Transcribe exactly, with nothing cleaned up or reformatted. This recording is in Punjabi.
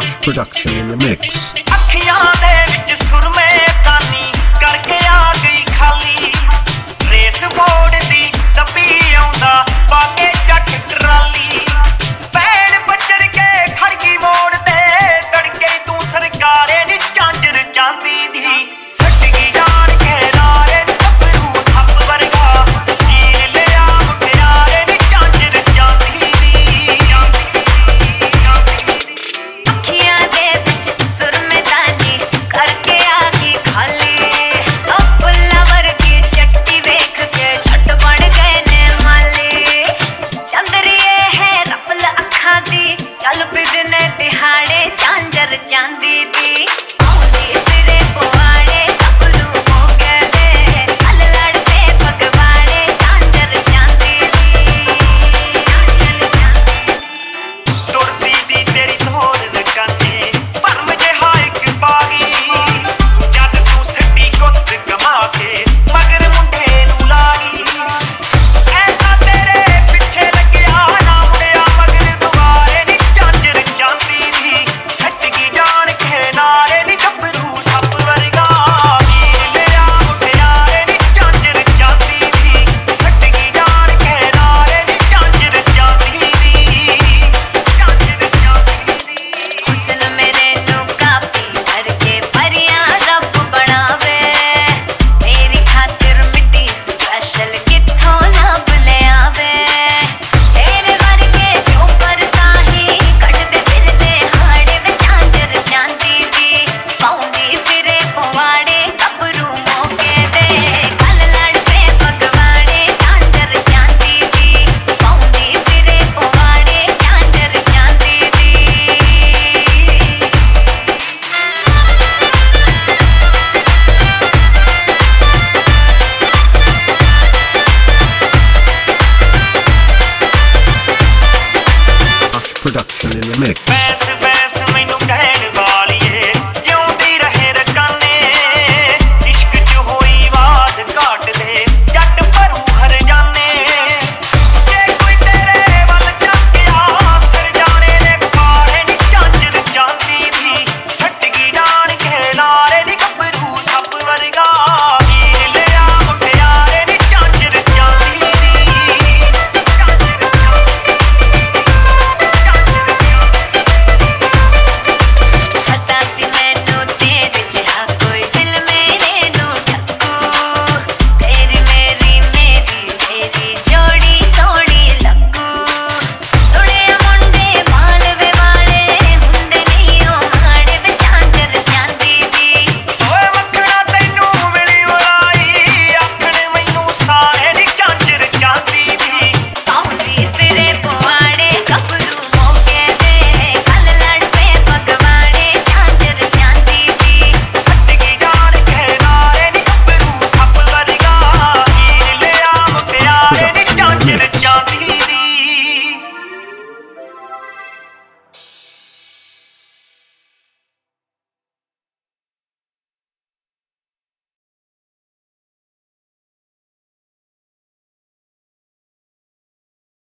Josh production in the mix. ਅੱਖੀਆਂ ਦੇ ਵਿੱਚ ਸੁਰਮੇ ਕਾਨੀ ਕਰਕੇ ਆ ਗਈ ਖਾਲੀ ਰੇਸ ਮੋੜ ਦੀ ਦੱਬੀ ਆਉਂਦਾ ਬਾਗੇ ਜੱਟ ਟਰਾਲੀ ਪੈਣ ਬੱਜਰ ਕੇ ਖੜਕੀ ਮੋੜ ਤੇ ਤੜਕੇ ਤੂੰ ਸਰਕਾਰੇ ਨੀ ਚਾਂਜਰ ਚਾਂਦੀ ਦੀ ਸੱਟ ਗਈ ਜਾਣ ਕੇ ਨਾਰੇ ਬੱਬਰੂ ਸੱਪ ਵਰਗਾ ਤੀਰ ਲਿਆ ਮੁਟਿਆਰੇ ਨੀ ਚਾਂਜਰ ਚਾਂਦੀ ਦੀ ਅੱਖੀਆਂ ਦੇ ਵਿੱਚ ਸੁਰਮੇ ਦਾਨੀ ਕਰਕੇ ਆ ਗਈ ਖਾਲੀ ਉਹ ਫੁੱਲਾਂ ਵਰਗੀ ਚੱਟੀ ਵੇਖ ਕੇ ਛੱਟ ਬਣ ਗਏ ਨੇ ਮਾਲੀ ਚੰਦਰੀਏ ਹੈ ਰਫਲ ਅੱਖਾਂ ਦੀ ਚੱਲ ਪਿਦਨੇ ਦਿਹਾੜੇ ਚਾਂਜਰ ਚਾਂਦੀ ਦੀ